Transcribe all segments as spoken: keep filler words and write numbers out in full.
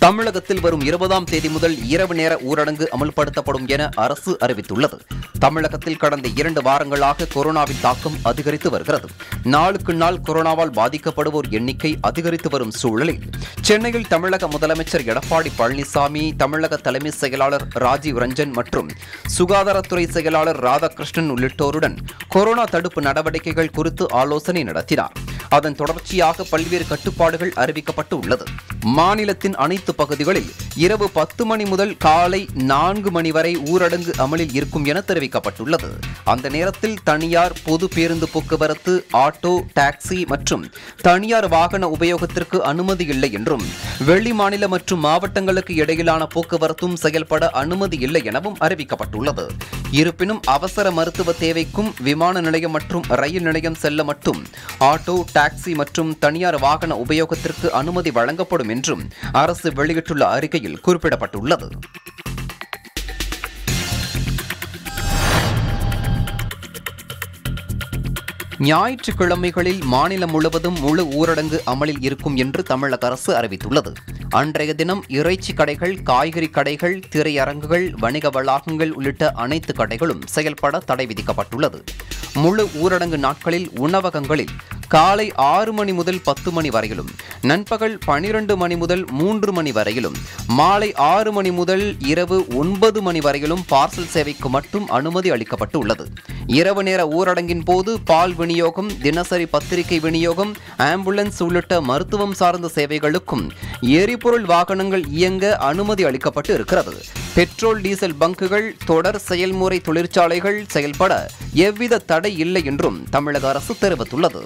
தமிழகத்தில் வரும் இருபதாம் தேதி முதல் இரவு நேர ஊரடங்கு அமல்படுத்தப்படும் என அரசு அறிவித்துள்ளது. தமிழகத்தில் கடந்த இரண்டு வாரங்களாக கொரோனாவின் தாக்கம் அதிகரித்து வருகிறது. நாளுக்கு நாள் கொரோனாவால் பாதிக்கப்படுவோர் எண்ணிக்கை அதிகரித்து வரும் சூழலில் சென்னையில் தமிழக முதலமைச்சர் எடப்பாடி பழனிசாமி, தமிழக தலைமை செயலாளர் ராஜீவ் ரஞ்சன் மற்றும் சுகாதாரத்துறை செயலாளர் ராதாகிருஷ்ணன் உள்ளிட்டோருடன் கொரோனா தடுப்பு நடவடிக்கைகள் குறித்து ஆலோசனை நடத்தினார். அதன் தொடர்ச்சியாக பல்வேறு கட்டுப்பாடுகள் அறிவிக்கப்பட்டு உள்ளது. மாநிலத்தின் அனைத்து பகுதிகளில் இரவு பத்து மணி முதல் காலை நான்கு மணி வரை ஊரடங்கு அமலில் இருக்கும் என தெரிவிக்கப்பட்டுள்ளது. அந்த நேரத்தில் தனியார் பொது பேருந்து போக்குவரத்து, ஆட்டோ, டாக்ஸி மற்றும் தனியார் வாகன உபயோகத்திற்கு அனுமதி இல்லை என்றும், வெளி மாநில மற்றும் மாவட்டங்களுக்கு இடையிலான போக்குவரத்தும் செயல்பட அனுமதி இல்லை எனவும் அறிவிக்கப்பட்டுள்ளது. இருப்பினும் அவசர மருத்துவ தேவைக்கும் விமான நிலையம் மற்றும் ரயில் நிலையம் செல்ல மட்டும் ஆட்டோ, டாக்ஸி மற்றும் தனியார் வாகன உபயோகத்திற்கு அனுமதி வழங்கப்படும் என்றும் அரசு வெளியிட்டுள்ள அறிக்கையில் குறிப்பிடப்பட்டுள்ளது. ஞாயிற்றுக்கிழமைகளில் மாநிலம் முழுவதும் முழு ஊரடங்கு அமலில் இருக்கும் என்று தமிழக அரசு அறிவித்துள்ளது. அன்றைய தினம் இறைச்சி கடைகள், காய்கறி கடைகள், திரையரங்குகள், வணிக வளாகங்கள் உள்ளிட்ட அனைத்து கடைகளும் செயல்பட தடை விதிக்கப்பட்டுள்ளது. முழு ஊரடங்கு நாட்களில் உணவகங்களில் காலை ஆறு மணி முதல் பத்து மணி வரையிலும், நண்பகல் பனிரெண்டு மணி முதல் மூன்று மணி வரையிலும், மாலை ஆறு மணி முதல் இரவு ஒன்பது மணி வரையிலும் பார்சல் சேவைக்கு மட்டும் அனுமதி அளிக்கப்பட்டு உள்ளது. இரவு நேர ஊரடங்கின் போது பால் விநியோகம், தினசரி பத்திரிகை விநியோகம், ஆம்புலன்ஸ் உள்ளிட்ட மருத்துவம் சார்ந்த சேவைகளுக்கும் எரிபொருள் வாகனங்கள் இயங்க அனுமதி அளிக்கப்பட்டு இருக்கிறது. பெட்ரோல், டீசல் பங்குகள், தொடர் செயல்முறை தொழிற்சாலைகள் செயல்பட எவ்வித தடை இல்லை என்றும் தமிழக அரசு தெரிவித்துள்ளது.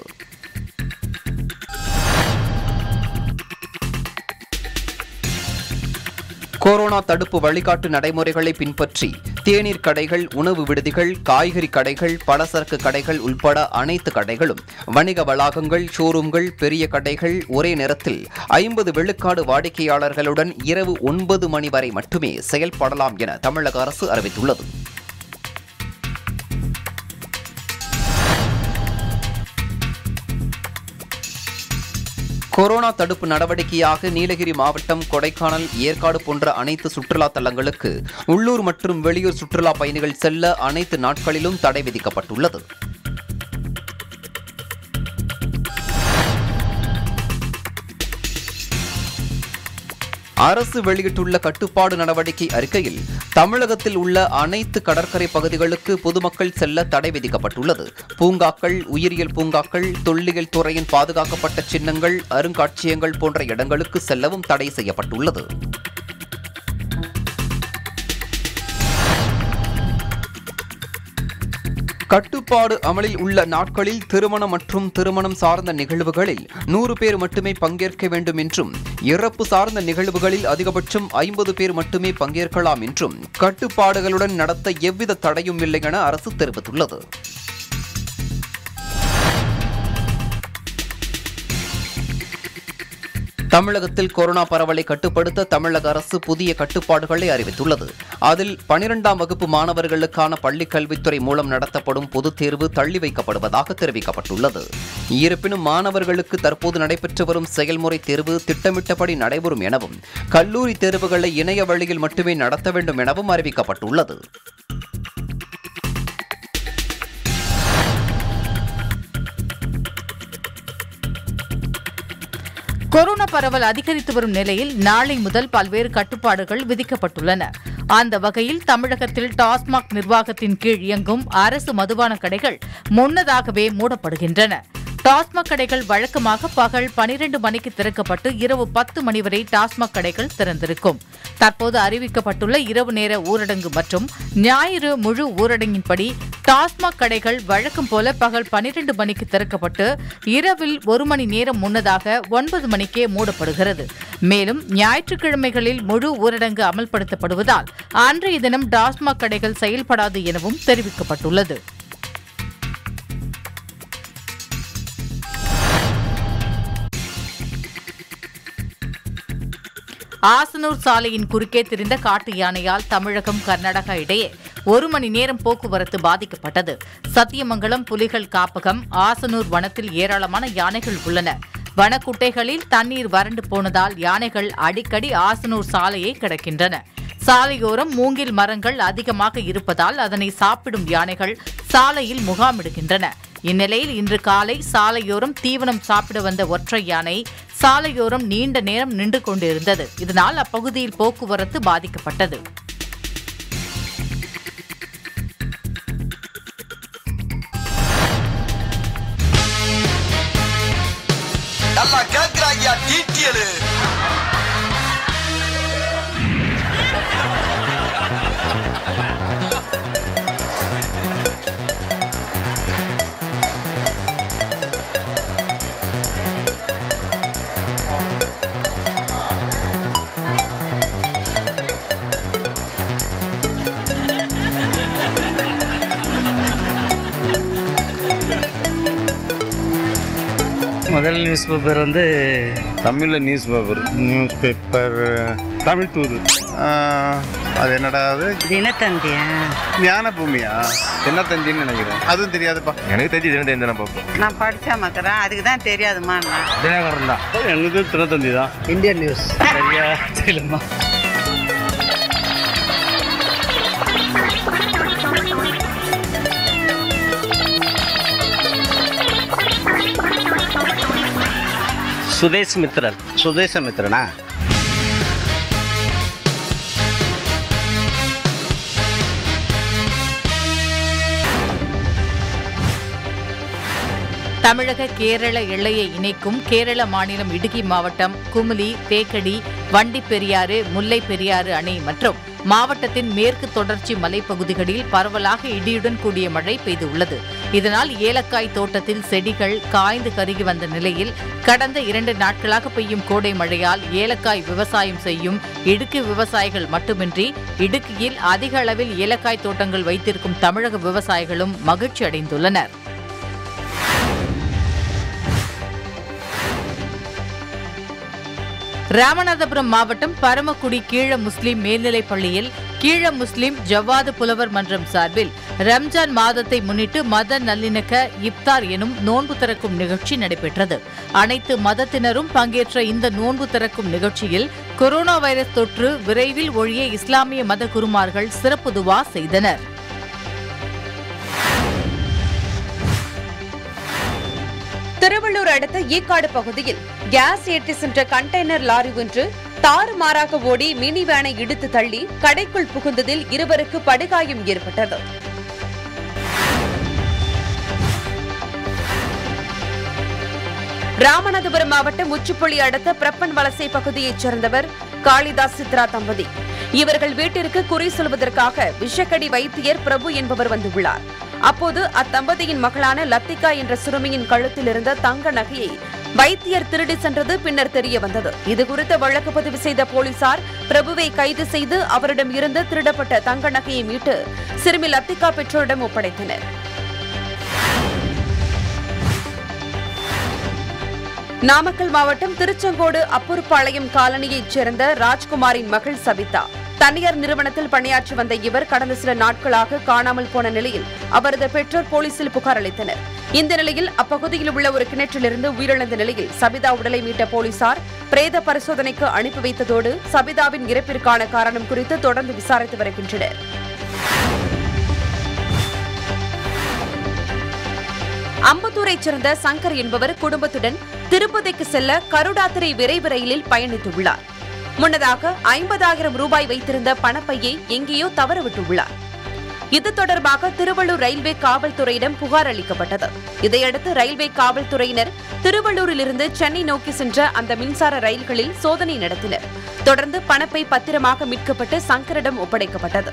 கொரோனா தடுப்பு வழிகாட்டு நடைமுறைகளை பின்பற்றி தேநீர் கடைகள், உணவு விடுதிகள், காய்கறி கடைகள், பலசரக்கு கடைகள் உட்பட அனைத்து கடைகளும், வணிக வளாகங்கள், ஷோரூம்கள், பெரிய கடைகள் ஒரே நேரத்தில் ஐம்பது விழுக்காடு வாடிக்கையாளர்களுடன் இரவு ஒன்பது மணி வரை மட்டுமே செயல்படலாம் என தமிழக அரசு அறிவித்துள்ளது. கொரோனா தடுப்பு நடவடிக்கையாக நீலகிரி மாவட்டம் கொடைக்கானல், ஏற்காடு போன்ற அனைத்து சுற்றுலா தலங்களுக்கு உள்ளூர் மற்றும் வெளியூர் சுற்றுலா பயணிகள் செல்ல அனைத்து நாட்களிலும் தடை விதிக்கப்பட்டுள்ளது. அரசு வெளியிட்டுள்ள கட்டுப்பாடு நடவடிக்கை அறிக்கையில் தமிழகத்தில் உள்ள அனைத்து கடற்கரை பகுதிகளுக்கு பொதுமக்கள் செல்ல தடை விதிக்கப்பட்டுள்ளது. பூங்காக்கள், உயிரியல் பூங்காக்கள், தொல்லியல் துறையின் பாதுகாக்கப்பட்ட சின்னங்கள், அருங்காட்சியகங்கள் போன்ற இடங்களுக்கு செல்லவும் தடை செய்யப்பட்டுள்ளது. கட்டுப்பாடு அமலில் உள்ள நாட்களில் திருமணம் மற்றும் திருமணம் சார்ந்த நிகழ்வுகளில் நூறு பேர் மட்டுமே பங்கேற்க வேண்டும் என்றும், இறப்பு சார்ந்த நிகழ்வுகளில் அதிகபட்சம் ஐம்பது பேர் மட்டுமே பங்கேற்கலாம் என்றும் கட்டுப்பாடுகளுடன் நடத்த எவ்வித தடையும் இல்லை என அரசு தெரிவித்துள்ளது. தமிழகத்தில் கொரோனா பரவலை கட்டுப்படுத்த தமிழக அரசு புதிய கட்டுப்பாடுகளை அறிவித்துள்ளது. அதில் பனிரெண்டாம் வகுப்பு மாணவர்களுக்கான பள்ளிக் கல்வித்துறை மூலம் நடத்தப்படும் பொதுத் தேர்வு தள்ளி வைக்கப்படுவதாக தெரிவிக்கப்பட்டுள்ளது. இருப்பினும் மாணவர்களுக்கு தற்போது நடைபெற்று வரும் செயல்முறை தேர்வு திட்டமிட்டபடி நடைபெறும் எனவும், கல்லூரி தேர்வுகளை இணைய வழியில் மட்டுமே நடத்த வேண்டும் எனவும் அறிவிக்கப்பட்டுள்ளது. கொரோனா பரவல் அதிகரித்து வரும் நிலையில் நாளை முதல் பல்வேறு கட்டுப்பாடுகள் விதிக்கப்பட்டுள்ளன. அந்த வகையில் தமிழகத்தில் டாஸ்மாக் நிர்வாகத்தின் கீழ் இயங்கும் அரசு மதுபான கடைகள் முன்னதாகவே மூடப்படுகின்றன. டாஸ்மாக் கடைகள் வழக்கமாக பகல் பனிரெண்டு மணிக்கு திறக்கப்பட்டு இரவு பத்து மணி வரை டாஸ்மாக் கடைகள் திறந்திருக்கும். தற்போது அறிவிக்கப்பட்டுள்ள இரவு நேர ஊரடங்கு மற்றும் ஞாயிறு முழு ஊரடங்கின்படி டாஸ்மாக் கடைகள் வழக்கம் போல பகல் பனிரெண்டு மணிக்கு திறக்கப்பட்டு இரவில் ஒரு மணி நேரம் முன்னதாக ஒன்பது மணிக்கே மூடப்படுகிறது. மேலும் ஞாயிற்றுக்கிழமைகளில் முழு ஊரடங்கு அமல்படுத்தப்படுவதால் அன்றைய தினம் டாஸ்மாக் கடைகள் செயல்படாது எனவும் தெரிவிக்கப்பட்டுள்ளது. ஆசனூர் சாலையின் குறுக்கே திரிந்த காட்டு யானையால் தமிழகம், கர்நாடகா இடையே ஒரு மணி நேரம் போக்குவரத்து பாதிக்கப்பட்டது. சத்தியமங்கலம் புலிகள் காப்பகம், ஆசனூர் வனத்தில் ஏராளமான யானைகள் உள்ளன. வனக்குட்டைகளில் தண்ணீர் வறண்டு போனதால் யானைகள் அடிக்கடி ஆசனூர் சாலையை கடக்கின்றன. சாலையோரம் மூங்கில் மரங்கள் அதிகமாக இருப்பதால் அதனை சாப்பிடும் யானைகள் சாலையில் முகாமிடுகின்றன. இந்நிலையில் இன்று காலை சாலையோரம் தீவனம் சாப்பிட வந்த ஒற்றை யானை சாலையோரம் நீண்ட நேரம் நின்று கொண்டிருந்தது. இதனால் அப்பகுதியில் போக்குவரத்து பாதிக்கப்பட்டது. முதல் நியூஸ் பேப்பர் வந்து தமிழில் news paper news paper Tamil தூது. அது என்னடா அது தினத்தந்தியா ஞான பூமியா என்ன தந்தின்னு நினைக்கிறேன். அதுவும் தெரியாதுப்பா. எனக்கு தெரிஞ்சு தினத்தந்தி நான் பார்ப்போம். நான் படித்தா மக்கறேன், அதுக்கு தான் தெரியாதுமா. தினகரன் தான் எனக்கு தினத்தந்தி தான். இந்தியன் நியூஸ் சரியா தெரியலம்மா. சுதேஷ் மித்ரன். சுதேச மித்ரனா? தமிழக கேரள எல்லையை இணைக்கும் கேரள மாநிலம் இடுக்கி மாவட்டம் குமுலி, தேக்கடி, வண்டிப்பெரியாறு, முல்லை பெரியாறு அணை மற்றும் மாவட்டத்தின் மேற்கு தொடர்ச்சி மலைப்பகுதிகளில் பரவலாக இடியுடன் கூடிய மழை பெய்துள்ளது. இதனால் ஏலக்காய் தோட்டத்தில் செடிகள் காய்ந்து கருகி வந்த நிலையில் கடந்த இரண்டு நாட்களாக பெய்யும் கோடை மழையால் ஏலக்காய் விவசாயம் செய்யும் இடுக்கி விவசாயிகள் மட்டுமின்றி இடுக்கியில் அதிக அளவில் ஏலக்காய் தோட்டங்கள் வைத்திருக்கும் தமிழக விவசாயிகளும் மகிழ்ச்சி அடைந்துள்ளனர். ராமநாதபுரம் மாவட்டம் பரமக்குடி கீழ முஸ்லிம் மேல்நிலைப் பள்ளியில் கீழ முஸ்லிம் ஜவ்வாது புலவர் மன்றம் சார்பில் ரம்ஜான் மாதத்தை முன்னிட்டு மத நல்லிணக்க இப்தார் எனும் நோன்பு திறக்கும் நிகழ்ச்சி நடைபெற்றது. அனைத்து மதத்தினரும் பங்கேற்ற இந்த நோன்பு திறக்கும் நிகழ்ச்சியில் கொரோனா வைரஸ் தொற்று விரைவில் ஒழிய இஸ்லாமிய மத குருமார்கள் சிறப்பு துவா செய்தனர். திருவள்ளூர் அடுத்த ஈக்காடு பகுதியில் கேஸ் ஏற்றி சென்ற கண்டெய்னர் லாரி ஒன்று தாறுமாறாக ஓடி மினி வேனை இடித்து தள்ளி கடைக்குள் புகுந்ததில் இருவருக்கு படுகாயம் ஏற்பட்டது. ராமநாதபுரம் மாவட்டம் உச்சிப்புள்ளி அடுத்த பிரப்பன் வலசை பகுதியைச் சேர்ந்தவர் காளிதாஸ் சித்ரா தம்பதி. இவர்கள் வீட்டிற்கு குறி சொல்வதற்காக விஷக்கடி வைத்தியர் பிரபு என்பவர் வந்துள்ளார். அப்போது அத்தம்பதியின் மகளான லத்திகா என்ற சிறுமியின் கழுத்தில் இருந்த தங்க நகையை வைத்தியர் திருடி சென்றது பின்னர் தெரிய வந்தது. இதுகுறித்து வழக்கு பதிவு செய்த போலீசார் பிரபுவை கைது செய்து அவரிடம் இருந்து திருடப்பட்ட தங்க நகையை மீட்டு சிறுமி லத்திகா பெற்றோரிடம் ஒப்படைத்தனர். நாமக்கல் மாவட்டம் திருச்செங்கோடு அப்பூர்பாளையம் காலனியைச் சேர்ந்த ராஜ்குமாரின் மகள் சபிதா. தனியார் நிறுவனத்தில் பணியாற்றி வந்த இவர் கடந்த சில நாட்களாக காணாமல் போன நிலையில் அவரது பெற்றோர் போலீசில் புகார் அளித்தனர். இந்த நிலையில் அப்பகுதியில் உள்ள ஒரு கிணற்றிலிருந்து உயிரிழந்த நிலையில் சபிதா உடலை மீட்ட போலீசார் பிரேத பரிசோதனைக்கு அனுப்பி வைத்ததோடு சபிதாவின் இறப்பிற்கான காரணம் குறித்து தொடர்ந்து விசாரித்து வருகின்றனர். அம்பத்தூரைச் சேர்ந்த சங்கர் என்பவர் குடும்பத்துடன் திருப்பதிக்கு செல்ல கருடாத்திரை விரைவு ரயிலில் பயணித்துள்ளார். முன்னதாக ஐம்பதாயிரம் ரூபாய் வைத்திருந்த பணப்பையை எங்கேயோ தவறவிட்டுள்ளார். இது தொடர்பாக திருவள்ளூர் ரயில்வே காவல்துறையிடம் புகார் அளிக்கப்பட்டது. இதையடுத்து ரயில்வே காவல்துறையினர் திருவள்ளூரிலிருந்து சென்னை நோக்கி சென்ற அந்த மின்சார ரயில்களில் சோதனை நடத்தினர். தொடர்ந்து பணப்பை பத்திரமாக மீட்கப்பட்டு சங்கரிடம் ஒப்படைக்கப்பட்டது.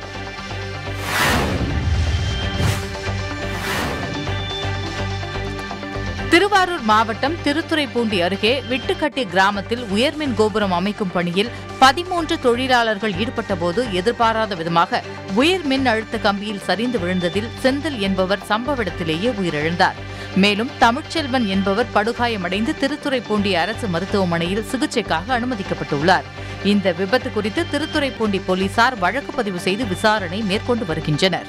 திருவாரூர் மாவட்டம் திருத்துறைப்பூண்டி அருகே விட்டுக்கட்டி கிராமத்தில் உயர்மின் கோபுரம் அமைக்கும் பணியில் பதிமூன்று தொழிலாளர்கள் ஈடுபட்டபோது எதிர்பாராத விதமாக உயர் மின் அழுத்த கம்பியில் சரிந்து விழுந்ததில் செந்தில் என்பவர் சம்பவ இடத்திலேயே உயிரிழந்தார். மேலும் தமிழ்ச்செல்வன் என்பவர் படுகாயமடைந்து திருத்துறைப்பூண்டி அரசு மருத்துவமனையில் சிகிச்சைக்காக அனுமதிக்கப்பட்டுள்ளார். இந்த விபத்து குறித்து திருத்துறைப்பூண்டி போலீசார் வழக்கு பதிவு செய்து விசாரணை மேற்கொண்டு வருகின்றனர்.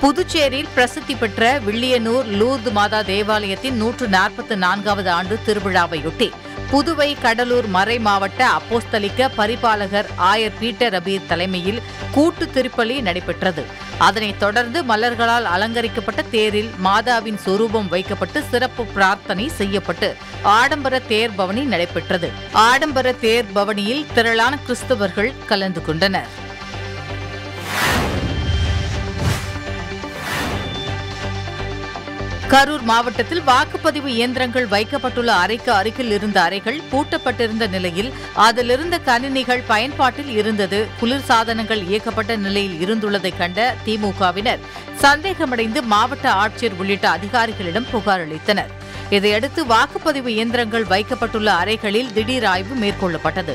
புதுச்சேரியில் பிரசித்தி பெற்ற வில்லியனூர் லூர்து மாதா தேவாலயத்தின் நூற்று நாற்பத்தி நான்காவது ஆண்டு திருவிழாவையொட்டி புதுவை கடலூர் மறை மாவட்ட அப்போஸ்தலிக்க பரிபாலகர் ஆயர் பீட்டர் அபீர் தலைமையில் கூட்டு திருப்பலி நடைபெற்றது. அதனைத் தொடர்ந்து மலர்களால் அலங்கரிக்கப்பட்ட தேரில் மாதாவின் சொரூபம் வைக்கப்பட்டு சிறப்பு பிரார்த்தனை செய்யப்பட்டு ஆடம்பர தேர் பவனி நடைபெற்றது. ஆடம்பர தேர் பவனியில் திரளான கிறிஸ்தவர்கள் கலந்து கொண்டனர். கரூர் மாவட்டத்தில் வாக்குப்பதிவு இயந்திரங்கள் வைக்கப்பட்டுள்ள அறைக்கு அருகில் இருந்த அறைகள் பூட்டப்பட்டிருந்த நிலையில் அதிலிருந்த கணினிகள் பயன்பாட்டில் இருந்தது. குளிர்சாதனங்கள் இயக்கப்பட்ட நிலையில் இருந்துள்ளதை கண்ட திமுகவினர் சந்தேகமடைந்து மாவட்ட ஆட்சியர் உள்ளிட்ட அதிகாரிகளிடம் புகார் அளித்தனர். இதையடுத்து வாக்குப்பதிவு இயந்திரங்கள் வைக்கப்பட்டுள்ள அறைகளில் திடீர் ஆய்வு மேற்கொள்ளப்பட்டது.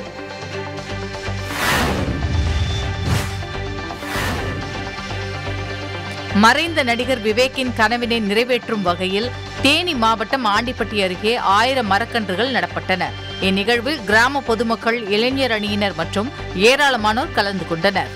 மறைந்த நடிகர் விவேக்கின் கனவினை நிறைவேற்றும் வகையில் தேனி மாவட்டம் ஆண்டிப்பட்டி அருகே ஆயிரம் மரக்கன்றுகள் நடப்பட்டன. இந்நிகழ்வில் கிராம பொதுமக்கள், இளைஞர் அணியினர் மற்றும் ஏராளமானோர் கலந்து கொண்டனர்.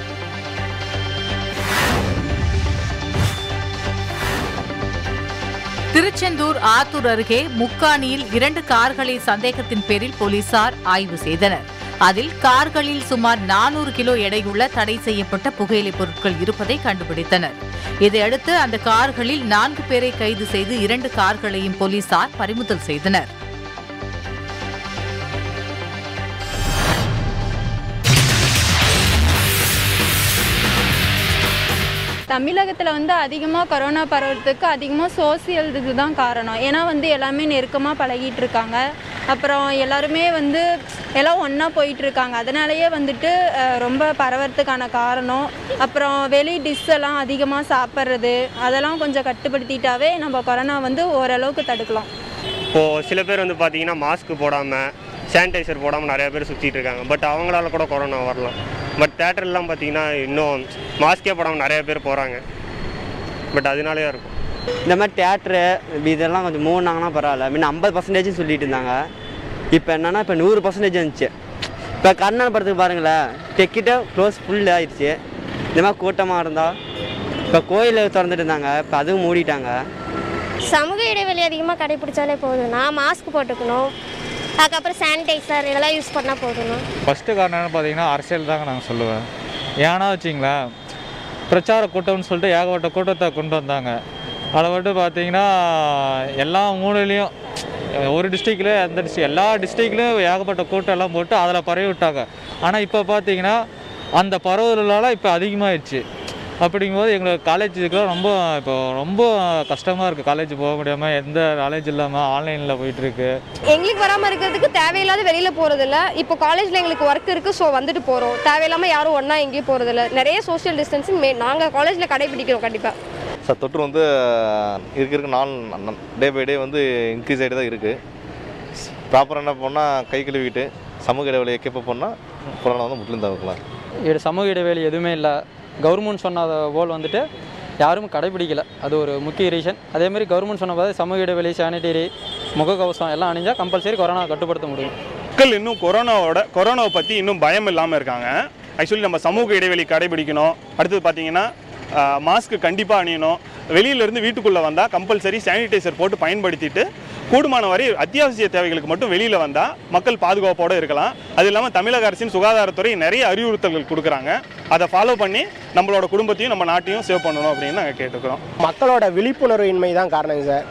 திருச்செந்தூர் ஆத்தூர் அருகே முக்காணியில் இரண்டு கார்களை சந்தேகத்தின் பேரில் போலீசார் ஆய்வு செய்தனர். அதில் கார்களில் சுமார் நானூறு கிலோ எடையுள்ள தடை செய்யப்பட்ட புகையிலைப் பொருட்கள் இருப்பதை கண்டுபிடித்தனர். இதையடுத்து அந்த கார்களில் நான்கு பேரை கைது செய்து இரண்டு கார்களையும் போலீசார் பறிமுதல் செய்தனர். தமிழகத்தில் வந்து அதிகமாக கொரோனா பரவுறதுக்கு அதிகமாக சோசியல் இதுதான் காரணம். ஏன்னா வந்து எல்லாமே நெருக்கமாக பழகிட்டு இருக்காங்க. அப்புறம் எல்லாருமே வந்து எல்லாம் ஒன்றா போயிட்டுருக்காங்க. அதனாலேயே வந்துட்டு ரொம்ப பரவறதுக்கான காரணம். அப்புறம் வெளி டிஷ் எல்லாம் அதிகமாக சாப்பிட்றது அதெல்லாம் கொஞ்சம் கட்டுப்படுத்திட்டாவே நம்ம கொரோனா வந்து ஓரளவுக்கு தடுக்கலாம். இப்போது சில பேர் வந்து பார்த்திங்கன்னா மாஸ்க் போடாமல், சானிடைசர் போடாமல் நிறையா பேர் சுற்றிட்டு இருக்காங்க. பட் அவங்களால கூட கொரோனா வரலாம். பட் தேட்டர்லாம் பார்த்திங்கன்னா இன்னும் மாஸ்கே போடாமல் நிறைய பேர் போகிறாங்க. பட் அதனாலேயே இருக்கும். இந்த மாதிரி தேட்ரு இதெல்லாம் கொஞ்சம் மூணாங்கன்னா பரவாயில்ல. முன்ன ஐம்பது பர்சன்டேஜ் சொல்லிட்டு இருந்தாங்க. இப்போ என்னென்னா இப்போ நூறு பர்சன்டேஜ் இருந்துச்சு. இப்போ கர்நாடக படத்துக்கு பாருங்களேன், டிக்கெட்டு க்ளோஸ் ஃபுல் ஆகிடுச்சு. இந்த மாதிரி கூட்டமாக இருந்தால் இப்போ கோயில் திறந்துட்டு இருந்தாங்க, இப்போ அதுவும் மூடிட்டாங்க. சமூக இடைவெளி அதிகமாக கடைப்பிடிச்சாலே போதும்னா மாஸ்க் போட்டுக்கணும். அதுக்கப்புறம் சானிடைசர் இதெல்லாம் யூஸ் பண்ணால் போதும். ஃபஸ்ட்டு காரணம்னு பார்த்தீங்கன்னா அரசியல் தாங்க நாங்கள் சொல்லுவேன். ஏன்னா வச்சிங்களேன், பிரச்சார கூட்டம்னு சொல்லிட்டு ஏகப்பட்ட கூட்டத்தை கொண்டு வந்தாங்க. அதை மட்டும் பார்த்தீங்கன்னா எல்லா மூலையிலையும் ஒரு டிஸ்ட்ரிக்டில் எந்த டிஸ்ட்ரிக் எல்லா டிஸ்ட்ரிக்ட்லேயும் ஏகப்பட்ட கூட்டம் எல்லாம் போட்டு அதில் பரவி விட்டாங்க. ஆனால் இப்போ பார்த்தீங்கன்னா அந்த பரவுதலால் இப்போ அதிகமாகிடுச்சு. அப்படிங்கும்போது எங்களுக்கு காலேஜ் இதுக்கெல்லாம் ரொம்ப இப்போ ரொம்ப கஷ்டமாக இருக்குது. காலேஜ் போக முடியாமல், எந்த காலேஜ் இல்லாமல் ஆன்லைனில் போயிட்டுருக்கு. எங்களுக்கு வராமல் இருக்கிறதுக்கு தேவையில்லாத வெளியில் போகிறதில்ல. இப்போ காலேஜில் எங்களுக்கு ஒர்க் இருக்குது, ஸோ வந்துட்டு போகிறோம். தேவையில்லாமல் யாரும் ஒன்றா எங்கேயும் போகிறதில்ல. நிறைய சோஷியல் டிஸ்டன்சிங் மே நாங்கள் காலேஜில் கடைபிடிக்கிறோம் கண்டிப்பாக. சார் தொற்று வந்து இருக்க இருக்க நாள் டே பை டே வந்து இன்க்ரீஸ் ஆகிட்டு தான் இருக்குது. ப்ராப்பராக என்ன பண்ணால் கை கழுவிட்டு சமூக இடைவெளியை கீப் பண்ணால் கொரோனா வந்து முற்றிலும் தவிர்க்கலாம். இது சமூக இடைவெளி எதுவுமே இல்லை. கவர்மெண்ட் சொன்னதை போல் வந்துட்டு யாரும் கடைபிடிக்கலை. அது ஒரு முக்கிய ரீசன். அதேமாதிரி கவர்மெண்ட் சொன்ன போது சமூக இடைவெளி, சானிடரி, முகக்கவசம் எல்லாம் அணிஞ்சால் கம்பல்சரி கொரோனா கட்டுப்படுத்த முடியும். மக்கள் இன்னும் கொரோனாவோட கொரோனாவை பற்றி இன்னும் பயம் இல்லாமல் இருக்காங்க. ஆக்சுவலி நம்ம சமூக இடைவெளி கடைபிடிக்கணும். அடுத்தது பார்த்தீங்கன்னா மாஸ்க் கண்டிப்பாக அணியணும். வெளியிலேருந்து வீட்டுக்குள்ளே வந்தால் கம்பல்சரி சானிடைசர் போட்டு பயன்படுத்திட்டு கூடுமான வரை அத்தியாவசிய தேவைகளுக்கு மட்டும் வெளியில் வந்தால் மக்கள் பாதுகாப்போடு இருக்கலாம். அது இல்லாமல் தமிழக அரசின் சுகாதாரத்துறை நிறைய அறிவுறுத்தல்கள் கொடுக்குறாங்க. அதை ஃபாலோ பண்ணி நம்மளோட குடும்பத்தையும் நம்ம நாட்டையும் சேவ் பண்ணணும் அப்படின்னு நாங்கள் கேட்டுக்கிறோம். மக்களோட விழிப்புணர்வின்மை தான் காரணங்க சார்.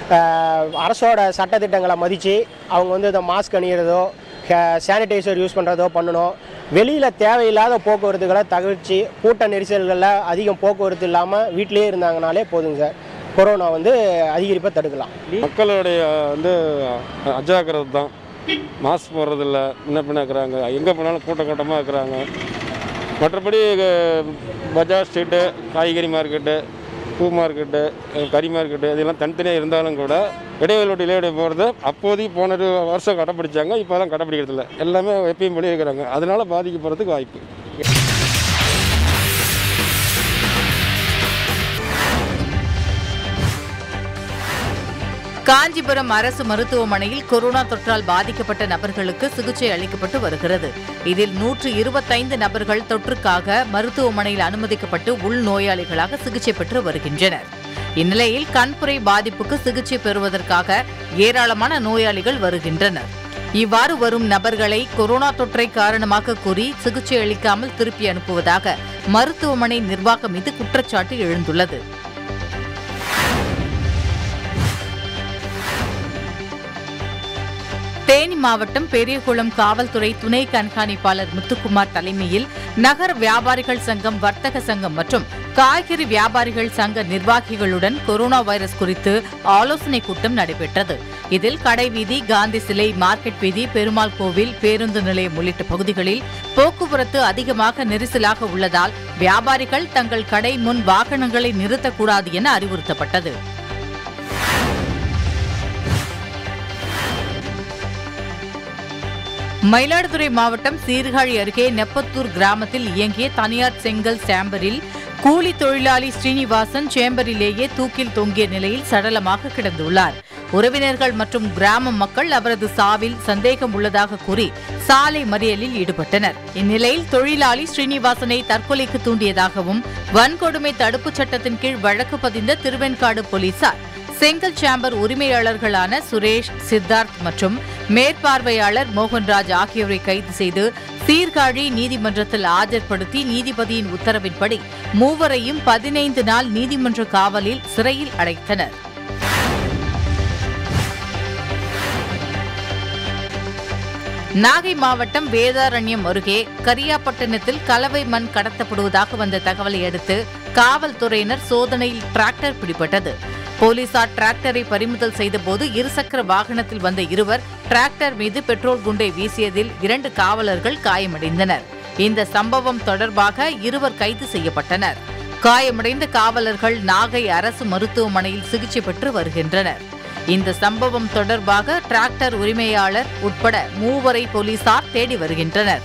அரசோட சட்டத்திட்டங்களை மதித்து அவங்க வந்து இந்த மாஸ்க் அணிகிறதோ சானிடைசர் யூஸ் பண்ணுறதோ பண்ணணும். வெளியில் தேவையில்லாத போக்குவரத்துகளை தவிர்த்து கூட்ட நெரிசல்களில் அதிகம் போக்குவரத்து இல்லாமல் வீட்டிலே இருந்தாங்கனாலே போதுங்க சார். கொரோனா வந்து அதிகரிப்பை தடுக்கலாம். மக்களுடைய வந்து அஜாக்கிரதை தான். மாஸ்க் போடுறதில்ல, முன்ன பின்ன இருக்கிறாங்க. எங்கே போனாலும் கூட்ட கூட்டமாக இருக்கிறாங்க. மற்றபடி பஜார் ஸ்ட்ரீட்டு, காய்கறி மார்க்கெட்டு, பூ மார்க்கெட்டு, கறி மார்க்கெட்டு இதெல்லாம் தனித்தனியாக இருந்தாலும் கூட இடைவெளி இடைவெளி போகிறது அப்போதைக்கு போன வருஷம் கடைப்பிடிச்சாங்க. இப்போதான் கடைப்பிடிக்கிறதில்ல. எல்லாமே எப்பயும் படி இருக்கிறாங்க. அதனால பாதிக்கப்படுறதுக்கு வாய்ப்பு. காஞ்சிபுரம் அரசு மருத்துவமனையில் கொரோனா தொற்றால் பாதிக்கப்பட்ட நபர்களுக்கு சிகிச்சை அளிக்கப்பட்டு வருகிறது. இதில் நூற்று இருபத்தைந்து நபர்கள் தொற்றுக்காக மருத்துவமனையில் அனுமதிக்கப்பட்டு உள்நோயாளிகளாக சிகிச்சை பெற்று வருகின்றனர். இந்நிலையில் கண்புரை பாதிப்புக்கு சிகிச்சை பெறுவதற்காக ஏராளமான நோயாளிகள் வருகின்றனர். இவ்வாறு வரும் நபர்களை கொரோனா தொற்றை காரணமாக கூறி சிகிச்சை அளிக்காமல் திருப்பி அனுப்புவதாக மருத்துவமனை நிர்வாகம் மீது குற்றச்சாட்டு எழுந்துள்ளது. தேனி மாவட்டம் பெரியகுளம் காவல்துறை துணை கண்காணிப்பாளர் முத்துக்குமார் தலைமையில் நகர வியாபாரிகள் சங்கம், வர்த்தக சங்கம் மற்றும் காய்கறி வியாபாரிகள் சங்க நிர்வாகிகளுடன் கொரோனா வைரஸ் குறித்து ஆலோசனைக் கூட்டம் நடைபெற்றது. இதில் கடைவீதி, காந்தி சிலை, மார்க்கெட் வீதி, பெருமாள் கோவில், பேருந்து நிலையம் உள்ளிட்ட பகுதிகளில் போக்குவரத்து அதிகமாக நெரிசலாக உள்ளதால் வியாபாரிகள் தங்கள் கடை முன் வாகனங்களை நிறுத்தக்கூடாது என அறிவுறுத்தப்பட்டது. மயிலாடுதுறை மாவட்டம் சீர்காழி அருகே நெப்பத்தூர் கிராமத்தில் இயங்கிய தனியார் செங்கல் சேம்பரில் கூலி தொழிலாளி ஸ்ரீனிவாசன் சேம்பரிலேயே தூக்கில் தொங்கிய நிலையில் சடலமாக கிடந்துள்ளார். உறவினர்கள் மற்றும் கிராம மக்கள் அவரது சாவில் சந்தேகம் உள்ளதாக கூறி சாலை மறியலில் ஈடுபட்டனர். இந்நிலையில் தொழிலாளி ஸ்ரீனிவாசனை தற்கொலைக்கு தூண்டியதாகவும் வன்கொடுமை தடுப்புச் சட்டத்தின் கீழ் வழக்கு பதிந்த திருவெண்காடு போலீசார் செங்கல் சேம்பர் உரிமையாளர்களான சுரேஷ், சித்தார்த் மற்றும் மேற்பார்வையாளர் மோகன்ராஜ் ஆகியோரை கைது செய்து சீர்காழி நீதிமன்றத்தில் ஆஜர்படுத்தி நீதிபதியின் உத்தரவின்படி மூவரையும் பதினைந்து நாள் நீதிமன்ற காவலில் சிறையில் அடைத்தனர். நாகை மாவட்டம் வேதாரண்யம் அருகே கரியாப்பட்டினத்தில் கலவை மண் கடத்தப்படுவதாக வந்த தகவலை அடுத்து காவல்துறையினர் சோதனையில் டிராக்டர் பிடிபட்டது. போலீசார் டிராக்டரை பறிமுதல் செய்தபோது இருசக்கர வாகனத்தில் வந்த இருவர் டிராக்டர் மீது பெட்ரோல் குண்டை வீசியதில் இரண்டு காவலர்கள் காயமடைந்தனர். இந்த சம்பவம் தொடர்பாக இருவர் கைது செய்யப்பட்டனர். காயமடைந்த காவலர்கள் நாகை அரசு மருத்துவமனையில் சிகிச்சை பெற்று வருகின்றனர். இந்த சம்பவம் தொடர்பாக டிராக்டர் உரிமையாளர் உட்பட மூவரை போலீசார் தேடி வருகின்றனர்.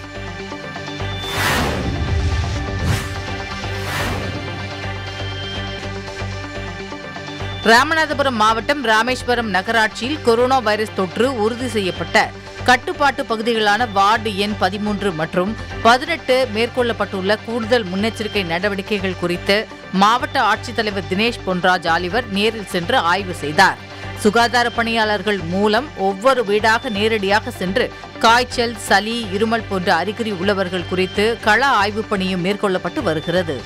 ராமநாதபுரம் மாவட்டம் ராமேஸ்வரம் நகராட்சியில் கொரோனா வைரஸ் தொற்று உறுதி செய்யப்பட்ட கட்டுப்பாட்டு பகுதிகளான வார்டு எண் பதிமூன்று மற்றும் பதினெட்டு மேற்கொள்ளப்பட்டுள்ள கூடுதல் முன்னெச்சரிக்கை நடவடிக்கைகள் குறித்து மாவட்ட ஆட்சித்தலைவர் தினேஷ் பொன்ராஜ் ஆலிவர் நேரில் சென்று ஆய்வு செய்தார். சுகாதார பணியாளர்கள் மூலம் ஒவ்வொரு வீடாக நேரடியாக சென்று காய்ச்சல், சளி, இருமல் போன்ற அறிகுறி உள்ளவர்கள் குறித்து கள ஆய்வுப் பணியும் மேற்கொள்ளப்பட்டு வருகிறது.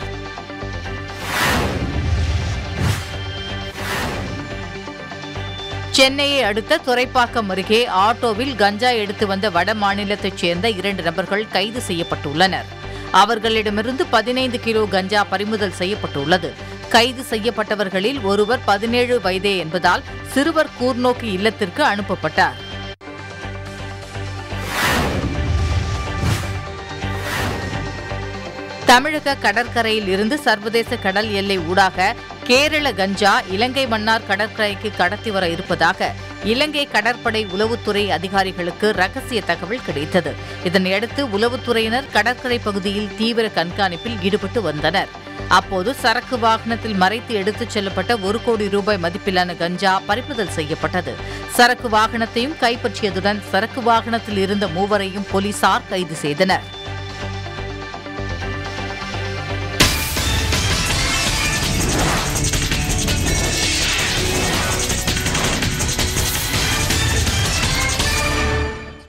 சென்னையை அடுத்த துறைப்பாக்கம் அருகே ஆட்டோவில் கஞ்சா எடுத்து வந்த வட மாநிலத்தைச் சேர்ந்த இரண்டு நபர்கள் கைது செய்யப்பட்டுள்ளனர். அவர்களிடமிருந்து பதினைந்து கிலோ கஞ்சா பறிமுதல் செய்யப்பட்டுள்ளது. கைது செய்யப்பட்டவர்களில் ஒருவர் பதினேழு வயதே என்பதால் சிறுவர் கூர்நோக்கு இல்லத்திற்கு அனுப்பப்பட்டார். தமிழக கடற்கரையில் இருந்து சர்வதேச கடல் எல்லை ஊடாக கேரள கஞ்சா இலங்கை மன்னார் கடற்கரைக்கு கடத்தி வர இருப்பதாக இலங்கை கடற்படை உளவுத்துறை அதிகாரிகளுக்கு ரகசிய தகவல் கிடைத்தது. இதனையடுத்து உளவுத்துறையினர் கடற்கரை பகுதியில் தீவிர கண்காணிப்பில் ஈடுபட்டு வந்தனர். அப்போது சரக்கு வாகனத்தில் மறைத்து எடுத்துச் செல்லப்பட்ட ஒரு கோடி ரூபாய் மதிப்பிலான கஞ்சா பறிமுதல் செய்யப்பட்டது. சரக்கு வாகனத்தையும் கைப்பற்றியதுடன் சரக்கு வாகனத்தில் இருந்த மூவரையும் போலீசார் கைது செய்தனர்.